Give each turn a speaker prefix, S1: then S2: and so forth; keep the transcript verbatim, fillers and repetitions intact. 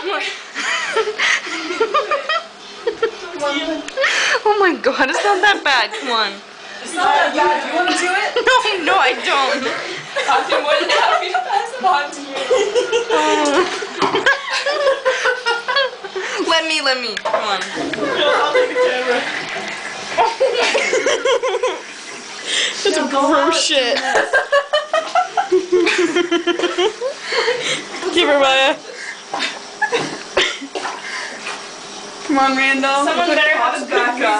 S1: Oh my god, it's not that bad. Come on.
S2: It's not that bad. Do you want to do it?
S1: No, no, I don't.
S2: I'll do more than happy to pass it on to you.
S1: Let me, let me. Come on.
S2: I'll take the camera.
S1: That's no, gross shit. Give her, Maya. Come on, Randall.
S2: Someone better have a backup.